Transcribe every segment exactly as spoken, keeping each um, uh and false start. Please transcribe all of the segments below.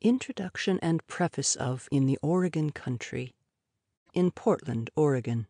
Introduction and Preface of In the Oregon Country, in Portland, Oregon.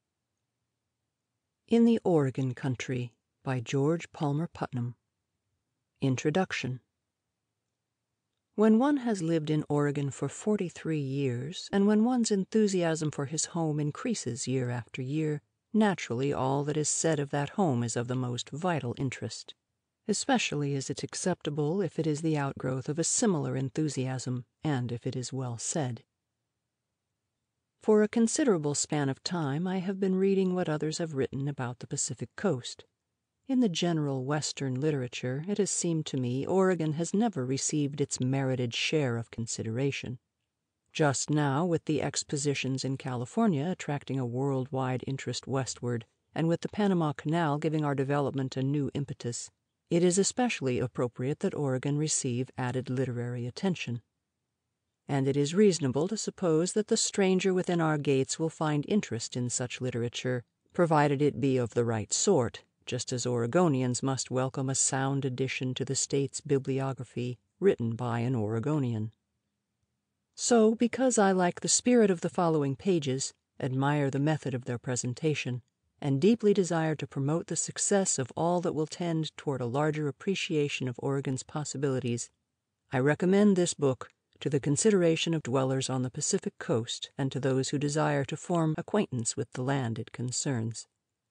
In the Oregon Country by George Palmer Putnam. Introduction. When one has lived in Oregon for forty-three years, and when one's enthusiasm for his home increases year after year, naturally all that is said of that home is of the most vital interest. Especially is it acceptable if it is the outgrowth of a similar enthusiasm, and if it is well said. For a considerable span of time I have been reading what others have written about the Pacific Coast. In the general Western literature, it has seemed to me Oregon has never received its merited share of consideration. Just now, with the expositions in California attracting a worldwide interest westward, and with the Panama Canal giving our development a new impetus, it is especially appropriate that Oregon receive added literary attention. And it is reasonable to suppose that the stranger within our gates will find interest in such literature, provided it be of the right sort, just as Oregonians must welcome a sound addition to the state's bibliography written by an Oregonian. So, because I like the spirit of the following pages, admire the method of their presentation, and deeply desire to promote the success of all that will tend toward a larger appreciation of Oregon's possibilities, I recommend this book to the consideration of dwellers on the Pacific Coast and to those who desire to form acquaintance with the land it concerns.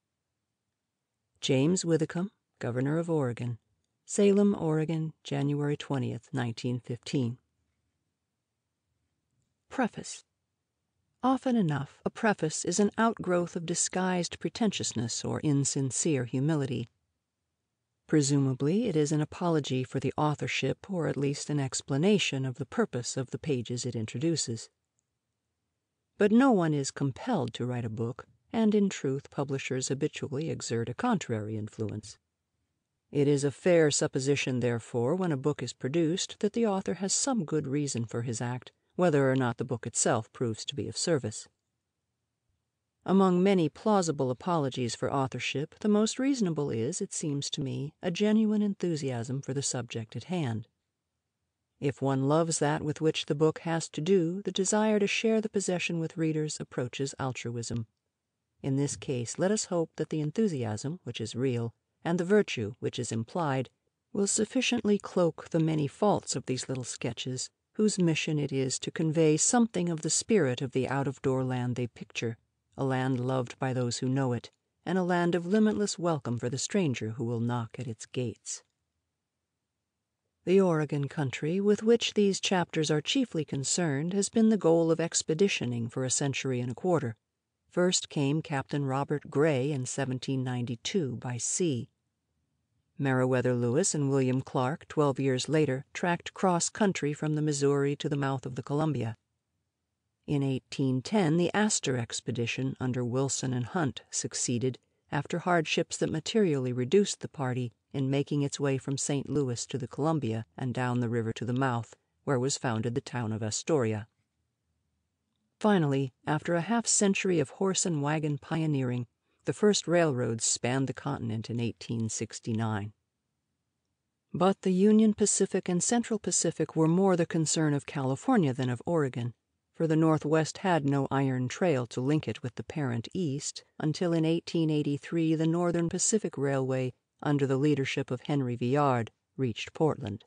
James Withicum, Governor of Oregon, Salem, Oregon, January twentieth, nineteen fifteen. Preface. Often enough, a preface is an outgrowth of disguised pretentiousness or insincere humility. Presumably, it is an apology for the authorship, or at least an explanation of the purpose of the pages it introduces. But no one is compelled to write a book, and in truth publishers habitually exert a contrary influence. It is a fair supposition, therefore, when a book is produced, that the author has some good reason for his act, whether or not the book itself proves to be of service. Among many plausible apologies for authorship, the most reasonable is, it seems to me, a genuine enthusiasm for the subject at hand. If one loves that with which the book has to do, the desire to share the possession with readers approaches altruism. In this case, let us hope that the enthusiasm, which is real, and the virtue, which is implied, will sufficiently cloak the many faults of these little sketches, whose mission it is to convey something of the spirit of the out-of-door land they picture, a land loved by those who know it, and a land of limitless welcome for the stranger who will knock at its gates. The Oregon country, with which these chapters are chiefly concerned, has been the goal of expeditioning for a century and a quarter. First came Captain Robert Gray in seventeen ninety-two by sea. Meriwether Lewis and William Clark, twelve years later, tracked cross-country from the Missouri to the mouth of the Columbia. In eighteen ten, the Astor expedition under Wilson and Hunt succeeded, after hardships that materially reduced the party, in making its way from Saint Louis to the Columbia and down the river to the mouth, where was founded the town of Astoria. Finally, after a half-century of horse and wagon pioneering, the first railroads spanned the continent in eighteen sixty-nine. But the Union Pacific and Central Pacific were more the concern of California than of Oregon, for the Northwest had no iron trail to link it with the parent East until in eighteen eighty-three the Northern Pacific Railway, under the leadership of Henry Villard, reached Portland.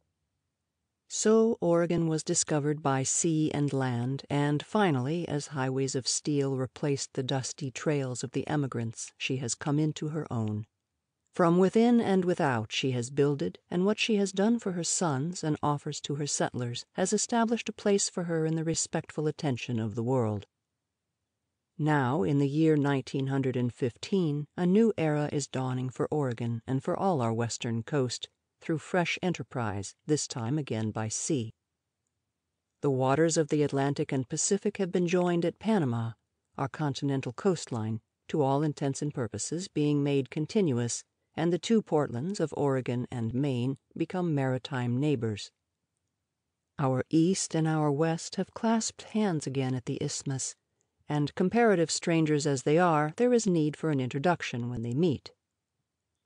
So Oregon was discovered by sea and land, and finally, as highways of steel replaced the dusty trails of the emigrants, she has come into her own. From within and without she has builded, and what she has done for her sons and offers to her settlers has established a place for her in the respectful attention of the world. Now, in the year nineteen fifteen, a new era is dawning for Oregon and for all our western coast, through fresh enterprise, this time again by sea. The waters of the Atlantic and Pacific have been joined at Panama, our continental coastline, to all intents and purposes being made continuous, and the two Portlands of Oregon and Maine become maritime neighbors. Our East and our West have clasped hands again at the isthmus, and comparative strangers as they are, there is need for an introduction when they meet.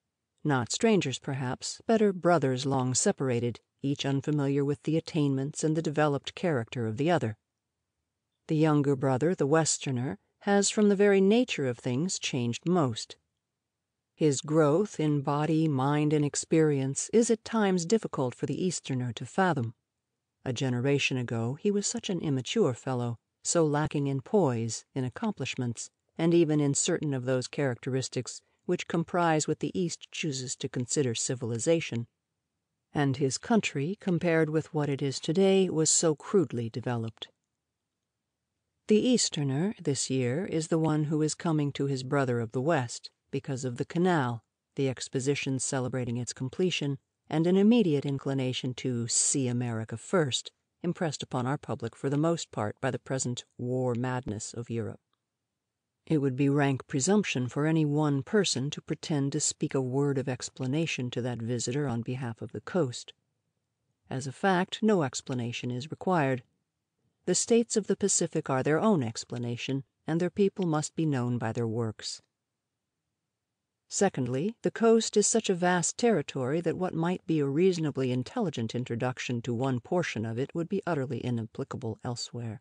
Not strangers, perhaps, better brothers long separated, each unfamiliar with the attainments and the developed character of the other. The younger brother, the Westerner, has from the very nature of things changed most. His growth in body, mind, and experience is at times difficult for the Easterner to fathom. A generation ago he was such an immature fellow, so lacking in poise, in accomplishments, and even in certain of those characteristics which comprise what the East chooses to consider civilization. And his country, compared with what it is today, was so crudely developed. The Easterner, this year, is the one who is coming to his brother of the West, because of the canal, the expositions celebrating its completion, and an immediate inclination to see America first, impressed upon our public for the most part by the present war madness of Europe. It would be rank presumption for any one person to pretend to speak a word of explanation to that visitor on behalf of the coast. As a fact, no explanation is required. The states of the Pacific are their own explanation, and their people must be known by their works. Secondly, the coast is such a vast territory that what might be a reasonably intelligent introduction to one portion of it would be utterly inapplicable elsewhere.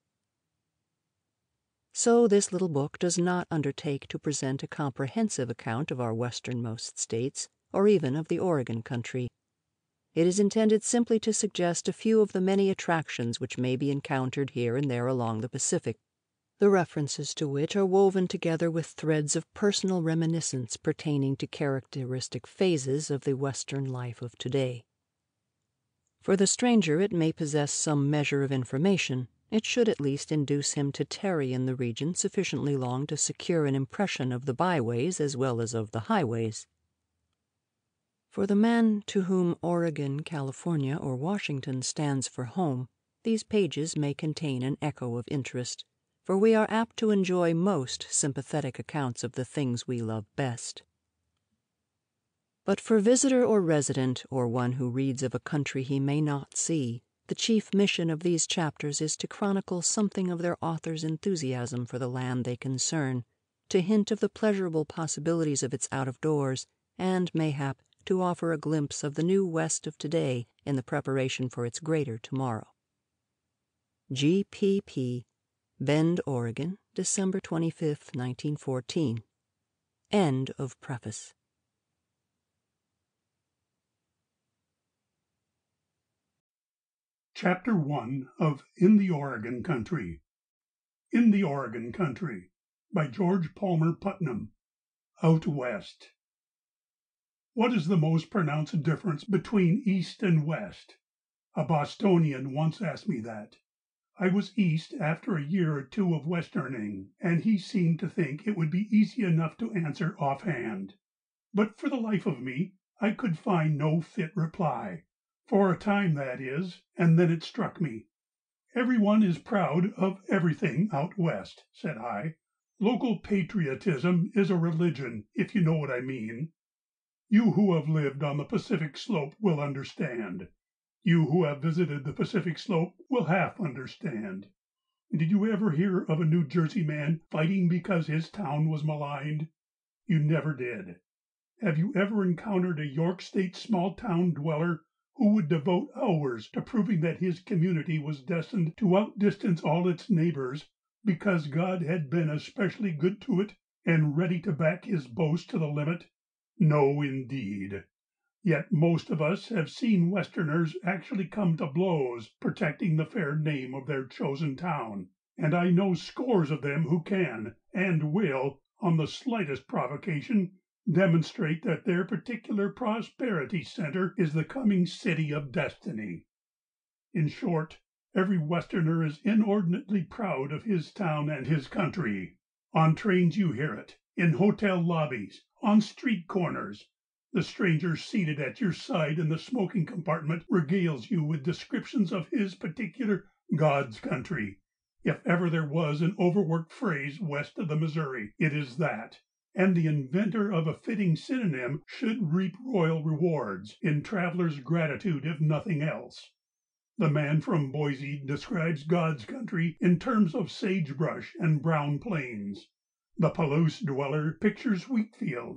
So this little book does not undertake to present a comprehensive account of our westernmost states, or even of the Oregon country. It is intended simply to suggest a few of the many attractions which may be encountered here and there along the Pacific, the references to which are woven together with threads of personal reminiscence pertaining to characteristic phases of the Western life of today. For the stranger it may possess some measure of information. It should at least induce him to tarry in the region sufficiently long to secure an impression of the byways as well as of the highways. For the man to whom Oregon, California, or Washington stands for home, these pages may contain an echo of interest, for we are apt to enjoy most sympathetic accounts of the things we love best. But for visitor or resident, or one who reads of a country he may not see, the chief mission of these chapters is to chronicle something of their author's enthusiasm for the land they concern, to hint of the pleasurable possibilities of its out-of-doors, and, mayhap, to offer a glimpse of the new West of today in the preparation for its greater tomorrow. G P P, Bend, Oregon, December twenty-fifth, nineteen fourteen. End of preface. Chapter one of In the Oregon Country. In the Oregon Country, by George Palmer Putnam. Out West. What is the most pronounced difference between East and West? A Bostonian once asked me that. I was East after a year or two of Westerning, and he seemed to think it would be easy enough to answer offhand. But for the life of me, I could find no fit reply. For a time, that is, and then it struck me. Everyone is proud of everything out West, said I. Local patriotism is a religion, if you know what I mean. You who have lived on the Pacific Slope will understand. You who have visited the Pacific Slope will half understand. Did you ever hear of a New Jersey man fighting because his town was maligned? You never did. Have you ever encountered a York State small-town dweller who would devote hours to proving that his community was destined to outdistance all its neighbors because God had been especially good to it and ready to back his boast to the limit? No, indeed. Yet most of us have seen Westerners actually come to blows protecting the fair name of their chosen town, and I know scores of them who can, and will, on the slightest provocation, demonstrate that their particular prosperity center is the coming city of destiny. In short, every Westerner is inordinately proud of his town and his country. On trains you hear it, in hotel lobbies, on street corners. The stranger seated at your side in the smoking compartment regales you with descriptions of his particular God's country. If ever there was an overworked phrase west of the Missouri, it is that. And the inventor of a fitting synonym should reap royal rewards in travelers' gratitude if nothing else. The man from Boise describes God's country in terms of sagebrush and brown plains. The Palouse dweller pictures wheat fields,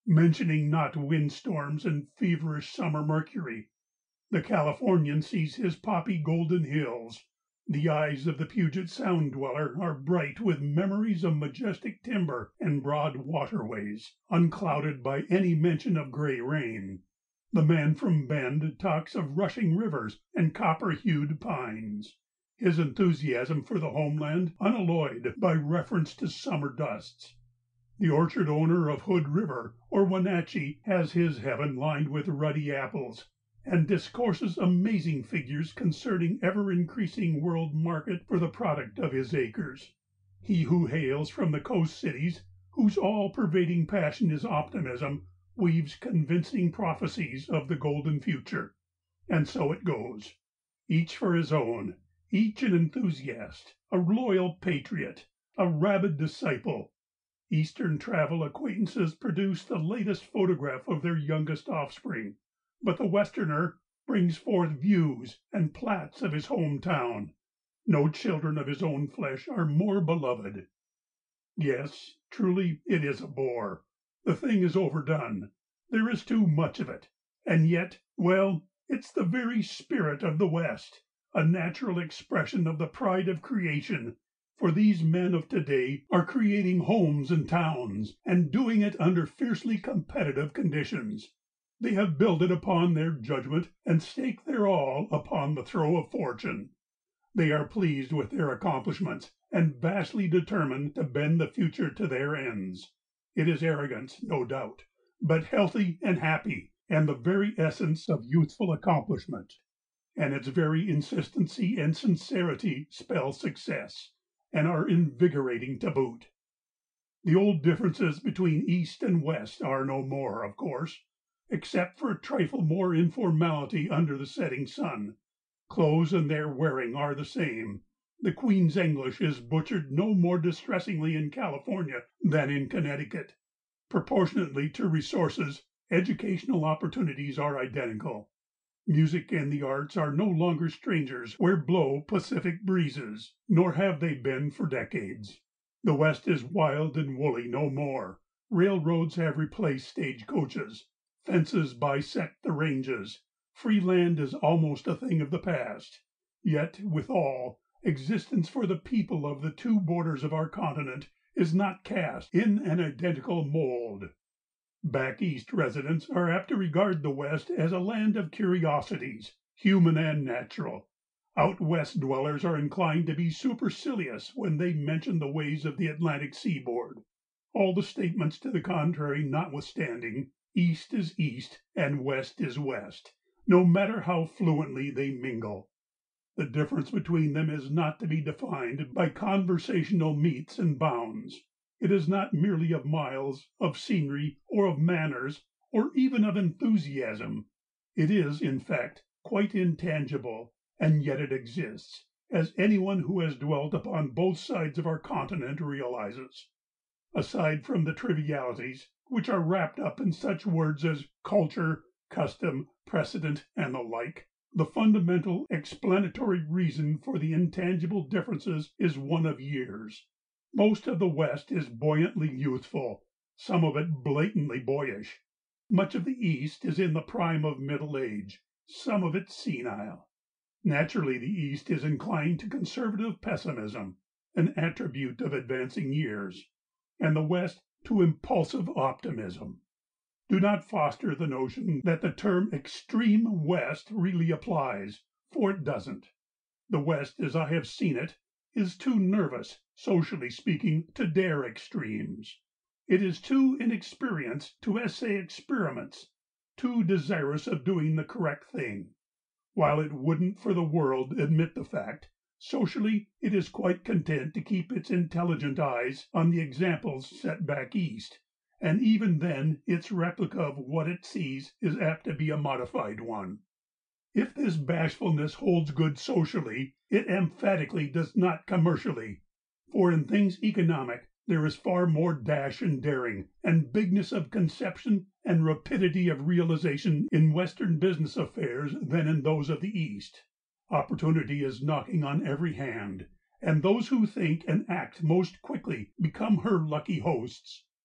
mentioning not windstorms and feverish summer mercury. The Californian sees his poppy golden hills. The eyes of the Puget Sound dweller are bright with memories of majestic timber and broad waterways, unclouded by any mention of gray rain. The man from Bend talks of rushing rivers and copper-hued pines, his enthusiasm for the homeland unalloyed by reference to summer dusts. The orchard owner of Hood River or Wenatchee has his heaven lined with ruddy apples, and discourses amazing figures concerning ever-increasing world market for the product of his acres. He who hails from the coast cities, whose all-pervading passion is optimism, weaves convincing prophecies of the golden future. And so it goes, each for his own, each an enthusiast, a loyal patriot, a rabid disciple. Eastern travel acquaintances produce the latest photograph of their youngest offspring, but the Westerner brings forth views and plats of his home town. No children of his own flesh are more beloved. Yes, truly it is a bore. The thing is overdone. There is too much of it. And yet, well, it's the very spirit of the West, a natural expression of the pride of creation, for these men of today are creating homes and towns, and doing it under fiercely competitive conditions. They have builded upon their judgment and staked their all upon the throw of fortune. They are pleased with their accomplishments and vastly determined to bend the future to their ends. It is arrogance, no doubt, but healthy and happy, and the very essence of youthful accomplishment. And its very insistency and sincerity spell success, and are invigorating to boot. The old differences between East and West are no more, of course, except for a trifle more informality under the setting sun. Clothes and their wearing are the same. The Queen's English is butchered no more distressingly in California than in Connecticut. Proportionately to resources, educational opportunities are identical. Music and the arts are no longer strangers where blow Pacific breezes, nor have they been for decades. The West is wild and woolly no more. Railroads have replaced stage coaches. Fences bisect the ranges. Free land is almost a thing of the past. Yet, withal, existence for the people of the two borders of our continent is not cast in an identical mold. Back East residents are apt to regard the West as a land of curiosities, human and natural. Out West dwellers are inclined to be supercilious when they mention the ways of the Atlantic seaboard. All the statements to the contrary notwithstanding, East is East and West is West, no matter how fluently they mingle. The difference between them is not to be defined by conversational metes and bounds. It is not merely of miles, of scenery, or of manners, or even of enthusiasm. It is, in fact, quite intangible, and yet it exists, as anyone who has dwelt upon both sides of our continent realizes. Aside from the trivialities, which are wrapped up in such words as culture, custom, precedent, and the like, the fundamental explanatory reason for the intangible differences is one of years. Most of the West is buoyantly youthful, some of it blatantly boyish. Much of the East is in the prime of middle age, some of it senile. Naturally, the East is inclined to conservative pessimism, an attribute of advancing years, and the West to impulsive optimism. Do not foster the notion that the term extreme West really applies, for it doesn't. The West, as I have seen it, is too nervous, socially speaking, to dare extremes. It is too inexperienced to essay experiments, too desirous of doing the correct thing. While it wouldn't for the world admit the fact, socially it is quite content to keep its intelligent eyes on the examples set back East, and even then its replica of what it sees is apt to be a modified one. If this bashfulness holds good socially, it emphatically does not commercially, for in things economic there is far more dash and daring, and bigness of conception and rapidity of realization in Western business affairs than in those of the East. Opportunity is knocking on every hand, and those who think and act most quickly become her lucky hosts.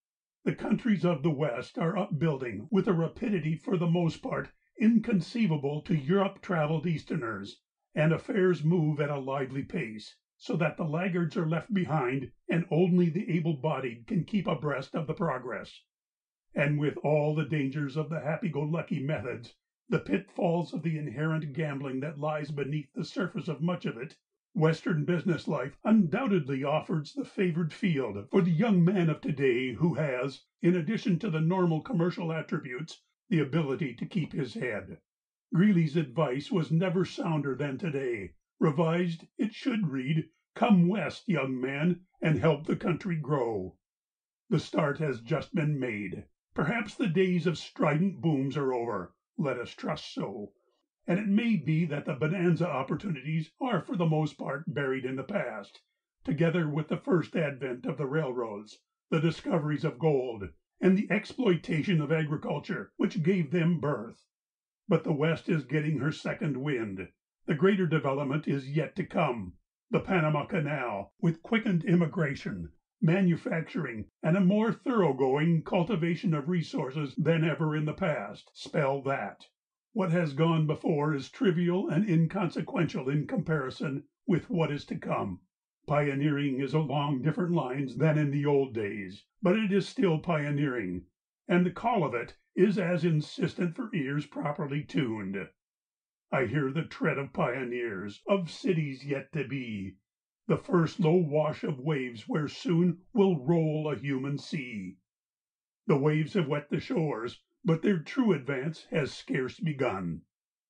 The countries of the West are upbuilding with a rapidity for the most part inconceivable to Europe-traveled Easterners, and affairs move at a lively pace, so that the laggards are left behind and only the able-bodied can keep abreast of the progress. And with all the dangers of the happy-go-lucky methods, the pitfalls of the inherent gambling that lies beneath the surface of much of it, Western business life undoubtedly offers the favored field for the young man of today who has, in addition to the normal commercial attributes, the ability to keep his head. Greeley's advice was never sounder than today. Revised, it should read, "Come West, young man, and help the country grow." The start has just been made. Perhaps the days of strident booms are over. Let us trust so. And it may be that the bonanza opportunities are for the most part buried in the past, together with the first advent of the railroads, the discoveries of gold, and the exploitation of agriculture, which gave them birth. But the West is getting her second wind. The greater development is yet to come. The Panama Canal, with quickened immigration, manufacturing, and a more thoroughgoing cultivation of resources than ever in the past, spell that. What has gone before is trivial and inconsequential in comparison with what is to come. Pioneering is along different lines than in the old days, but it is still pioneering, and the call of it is as insistent for ears properly tuned. I hear the tread of pioneers, of cities yet to be, the first low wash of waves where soon will roll a human sea. The waves have wet the shores, but their true advance has scarce begun.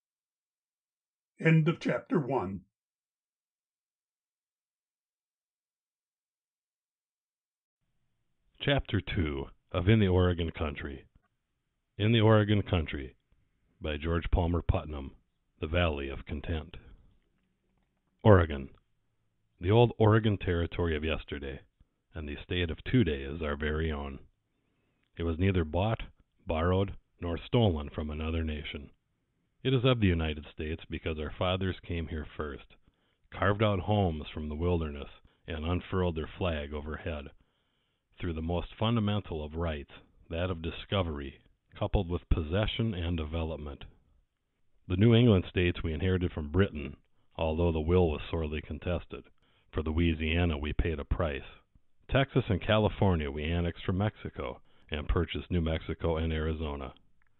End of chapter one. Chapter two of In the Oregon Country. In the Oregon Country by George Palmer Putnam, The Valley of Content. Oregon. The old Oregon Territory of yesterday, and the state of today is our very own. It was neither bought, borrowed, nor stolen from another nation. It is of the United States because our fathers came here first, carved out homes from the wilderness, and unfurled their flag overhead, through the most fundamental of rights, that of discovery, coupled with possession and development. The New England states we inherited from Britain, although the will was sorely contested. For Louisiana we paid a price. Texas and California we annexed from Mexico, and purchased New Mexico and Arizona.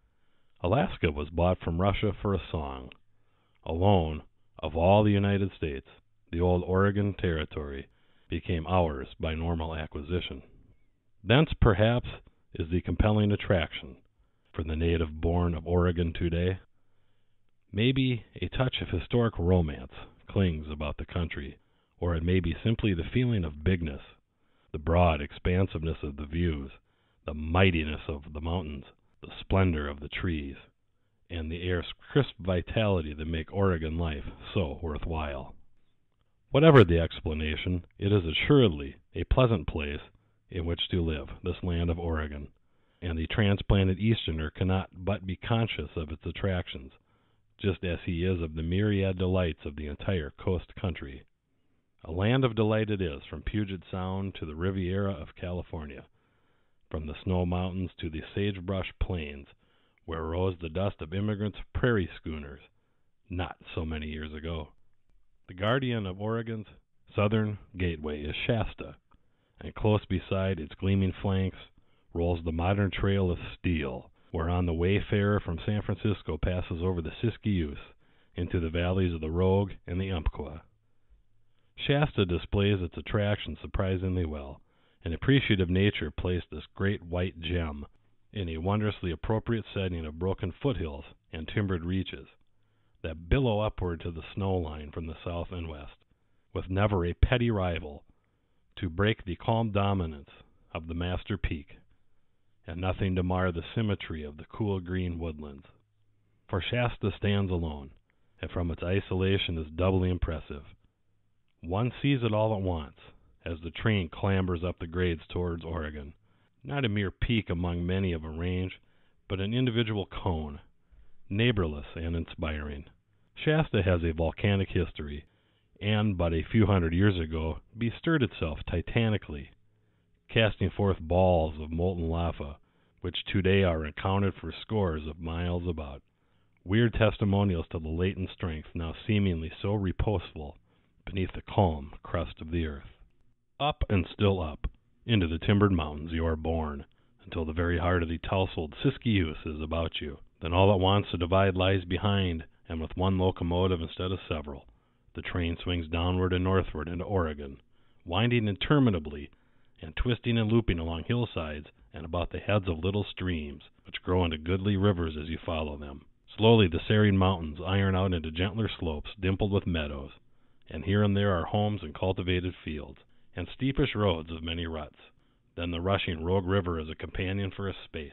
Alaska was bought from Russia for a song. Alone, of all the United States, the old Oregon Territory became ours by normal acquisition. Thence, perhaps, is the compelling attraction for the native born of Oregon today. Maybe a touch of historic romance clings about the country, or it may be simply the feeling of bigness, the broad expansiveness of the views, the mightiness of the mountains, the splendor of the trees, and the air's crisp vitality that make Oregon life so worthwhile. Whatever the explanation, it is assuredly a pleasant place in which to live, this land of Oregon, and the transplanted Easterner cannot but be conscious of its attractions, just as he is of the myriad delights of the entire coast country. A land of delight it is, from Puget Sound to the Riviera of California, from the snow mountains to the sagebrush plains, where rose the dust of immigrants' prairie schooners, not so many years ago. The guardian of Oregon's southern gateway is Shasta, and close beside its gleaming flanks rolls the modern trail of steel, whereon the wayfarer from San Francisco passes over the Siskiyous into the valleys of the Rogue and the Umpqua. Shasta displays its attractions surprisingly well. An appreciative nature placed this great white gem in a wondrously appropriate setting of broken foothills and timbered reaches that billow upward to the snow line from the south and west, with never a petty rival to break the calm dominance of the master peak, and nothing to mar the symmetry of the cool green woodlands. For Shasta stands alone, and from its isolation is doubly impressive. One sees it all at once, as the train clambers up the grades towards Oregon, not a mere peak among many of a range, but an individual cone, neighborless and inspiring. Shasta has a volcanic history, and but a few hundred years ago bestirred itself titanically, casting forth balls of molten lava, which today are accounted for scores of miles about. Weird testimonials to the latent strength now seemingly so reposeful beneath the calm crust of the earth. Up and still up, into the timbered mountains you are borne, until the very heart of the tousled Siskiyous is about you. Then all at once the divide lies behind, and with one locomotive instead of several, the train swings downward and northward into Oregon, winding interminably and twisting and looping along hillsides and about the heads of little streams, which grow into goodly rivers as you follow them. Slowly the serried mountains iron out into gentler slopes dimpled with meadows, and here and there are homes and cultivated fields, and steepish roads of many ruts. Then the rushing Rogue River is a companion for a space,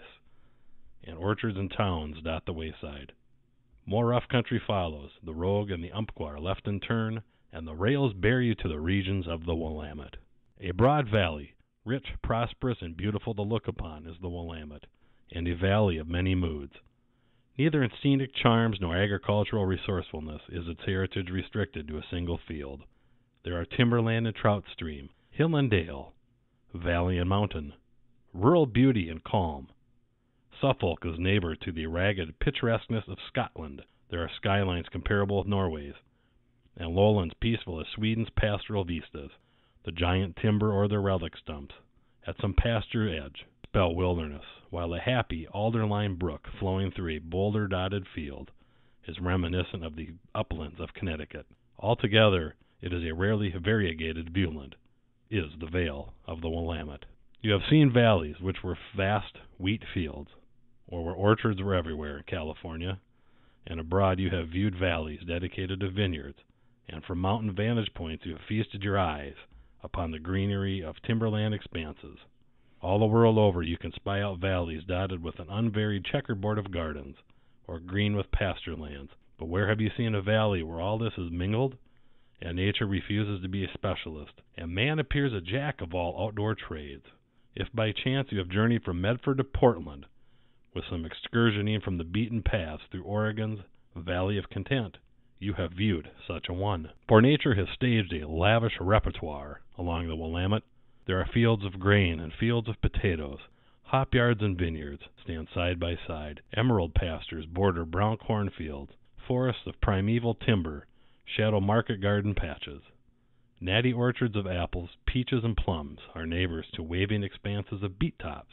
and orchards and towns dot the wayside. More rough country follows. The Rogue and the Umpqua are left in turn, and the rails bear you to the regions of the Willamette. A broad valley, rich, prosperous, and beautiful to look upon, is the Willamette, and a valley of many moods. Neither in scenic charms nor agricultural resourcefulness is its heritage restricted to a single field. There are timberland and trout stream, hill and dale, valley and mountain, rural beauty and calm. Suffolk is neighbor to the ragged picturesqueness of Scotland. There are skylines comparable with Norway's, and lowlands peaceful as Sweden's pastoral vistas. The giant timber or the relic stumps, at some pasture edge, spell wilderness, while a happy alder-lined brook flowing through a boulder-dotted field is reminiscent of the uplands of Connecticut. Altogether, it is a rarely variegated viewland, is the vale of the Willamette. You have seen valleys which were vast wheat fields, or where orchards were everywhere in California, and abroad you have viewed valleys dedicated to vineyards, and from mountain vantage points you have feasted your eyes upon the greenery of timberland expanses. All the world over you can spy out valleys dotted with an unvaried checkerboard of gardens, or green with pasture lands. But where have you seen a valley where all this is mingled, and nature refuses to be a specialist, and man appears a jack of all outdoor trades? If by chance you have journeyed from Medford to Portland, with some excursioning from the beaten paths through Oregon's Valley of Content, you have viewed such a one. For nature has staged a lavish repertoire along the Willamette. There are fields of grain and fields of potatoes. Hop yards and vineyards stand side by side. Emerald pastures border brown cornfields. Forests of primeval timber shadow market garden patches. Natty orchards of apples, peaches, and plums are neighbors to waving expanses of beet tops.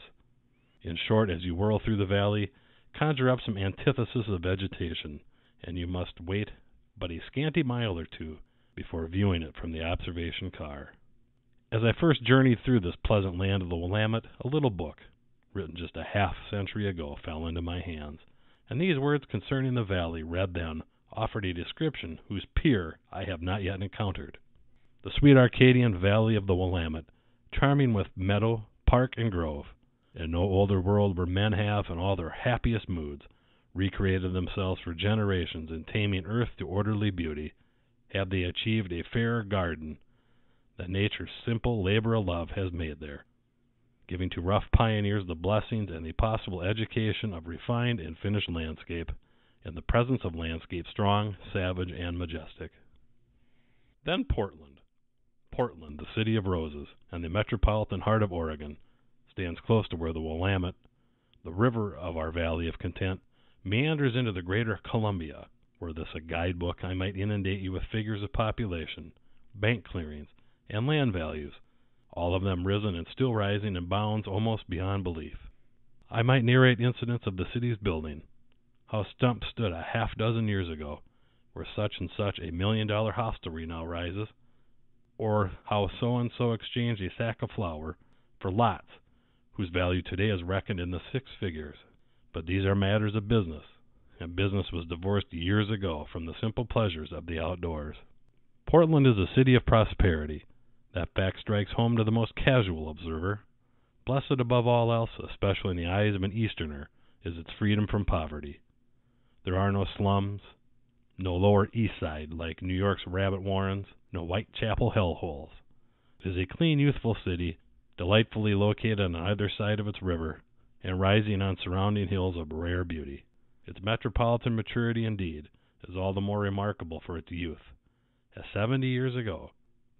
In short, as you whirl through the valley, conjure up some antithesis of vegetation, and you must wait but a scanty mile or two before viewing it from the observation car. As I first journeyed through this pleasant land of the Willamette, a little book, written just a half century ago, fell into my hands, and these words concerning the valley, read then, offered a description whose peer I have not yet encountered. The sweet Arcadian valley of the Willamette, charming with meadow, park, and grove, in no older world where men have, in all their happiest moods, recreated themselves for generations in taming earth to orderly beauty, have they achieved a fairer garden that nature's simple labor of love has made there, giving to rough pioneers the blessings and the possible education of refined and finished landscape, in the presence of landscape strong, savage, and majestic. Then Portland. Portland, the city of roses, and the metropolitan heart of Oregon, stands close to where the Willamette, the river of our Valley of Content, meanders into the greater Columbia. Were this a guidebook, I might inundate you with figures of population, bank clearings, and land values, all of them risen and still rising in bounds almost beyond belief. I might narrate incidents of the city's building, how stumps stood a half dozen years ago, where such and such a million-dollar hostelry now rises, or how so-and-so exchanged a sack of flour for lots whose value today is reckoned in the six figures. But these are matters of business, and business was divorced years ago from the simple pleasures of the outdoors. Portland is a city of prosperity. That fact strikes home to the most casual observer. Blessed above all else, especially in the eyes of an Easterner, is its freedom from poverty. There are no slums, no Lower East Side like New York's rabbit warrens, no Whitechapel hellholes. It is a clean, youthful city, delightfully located on either side of its river, and rising on surrounding hills of rare beauty. Its metropolitan maturity, indeed, is all the more remarkable for its youth, as seventy years ago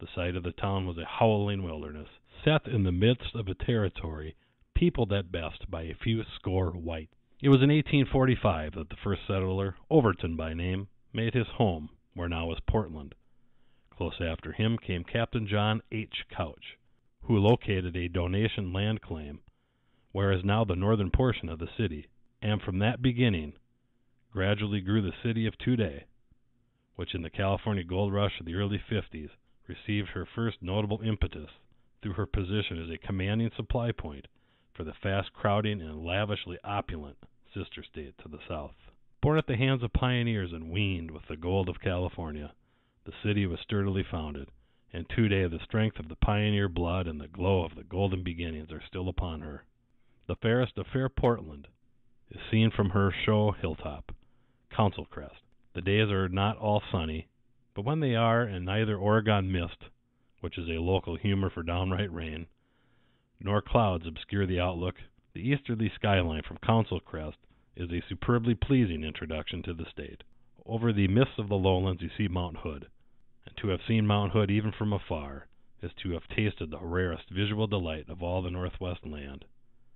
The site of the town was a howling wilderness, set in the midst of a territory peopled at best by a few score white. It was in eighteen forty-five that the first settler, Overton by name, made his home where now is Portland. Close after him came Captain John H. Couch, who located a donation land claim where is now the northern portion of the city, and from that beginning gradually grew the city of today, which in the California gold rush of the early fifties received her first notable impetus through her position as a commanding supply point for the fast-crowding and lavishly opulent sister state to the south. Born at the hands of pioneers and weaned with the gold of California, the city was sturdily founded, and today the strength of the pioneer blood and the glow of the golden beginnings are still upon her. The fairest of fair Portland is seen from her show hilltop, Council Crest. The days are not all sunny, but when they are, and neither Oregon mist, which is a local humor for downright rain, nor clouds obscure the outlook, the easterly skyline from Council Crest is a superbly pleasing introduction to the state. Over the mists of the lowlands you see Mount Hood, and to have seen Mount Hood even from afar is to have tasted the rarest visual delight of all the northwest land.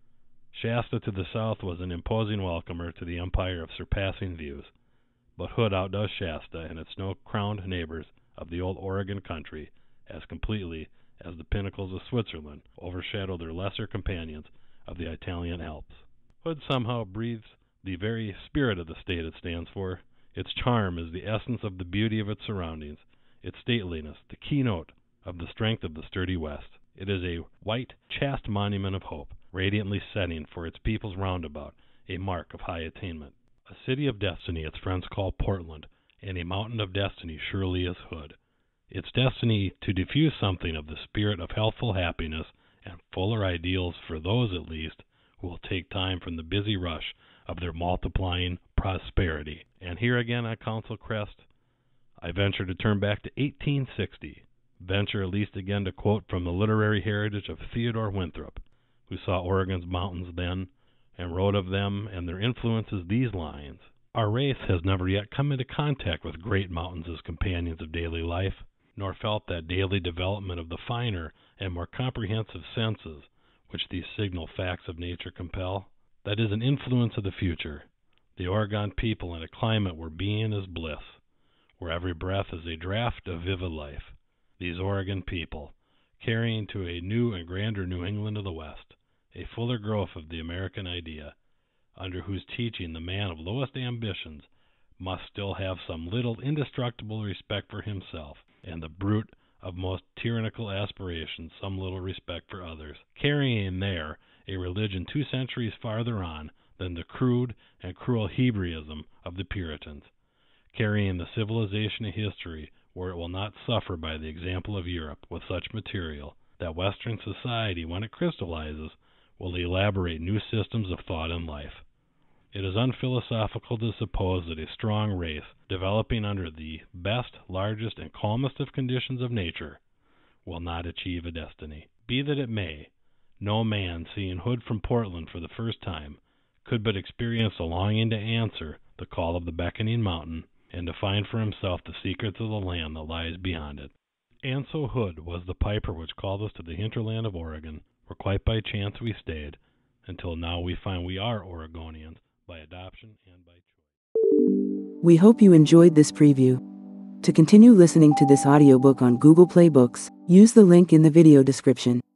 Shasta to the south was an imposing welcomer to the empire of surpassing views, but Hood outdoes Shasta and its snow-crowned neighbors of the old Oregon country as completely as the pinnacles of Switzerland overshadow their lesser companions of the Italian Alps. Hood somehow breathes the very spirit of the state it stands for. Its charm is the essence of the beauty of its surroundings, its stateliness, the keynote of the strength of the sturdy West. It is a white, chaste monument of hope, radiantly setting for its people's roundabout a mark of high attainment. A city of destiny its friends call Portland, and a mountain of destiny surely is Hood. Its destiny to diffuse something of the spirit of healthful happiness and fuller ideals for those, at least, who will take time from the busy rush of their multiplying prosperity. And here again on Council Crest, I venture to turn back to eighteen sixty, venture at least again to quote from the literary heritage of Theodore Winthrop, who saw Oregon's mountains then, and wrote of them and their influences these lines: "Our race has never yet come into contact with great mountains as companions of daily life, nor felt that daily development of the finer and more comprehensive senses which these signal facts of nature compel. That is an influence of the future, the Oregon people in a climate where being is bliss, where every breath is a draught of vivid life. These Oregon people, carrying to a new and grander New England of the West a fuller growth of the American idea, under whose teaching the man of lowest ambitions must still have some little indestructible respect for himself, and the brute of most tyrannical aspirations some little respect for others, carrying there a religion two centuries farther on than the crude and cruel Hebraism of the Puritans, carrying the civilization of history where it will not suffer by the example of Europe with such material that Western society, when it crystallizes, will elaborate new systems of thought and life. It is unphilosophical to suppose that a strong race, developing under the best, largest, and calmest of conditions of nature, will not achieve a destiny. Be that it may, no man, seeing Hood from Portland for the first time, could but experience a longing to answer the call of the beckoning mountain, and to find for himself the secrets of the land that lies beyond it. And so Hood was the piper which called us to the hinterland of Oregon, where quite by chance we stayed, until now we find we are Oregonians, by adoption and by choice. We hope you enjoyed this preview. To continue listening to this audiobook on Google Play Books, use the link in the video description.